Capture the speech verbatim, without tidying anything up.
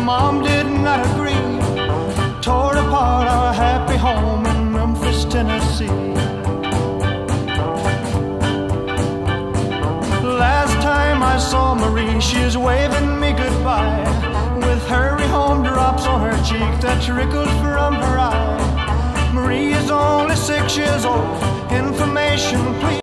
Mom did not agree, tore apart our happy home in Memphis, Tennessee. Last time I saw Marie, she is waving me goodbye, with hurry home drops on her cheek that trickled from her eye. Marie is only six years old. Information, please.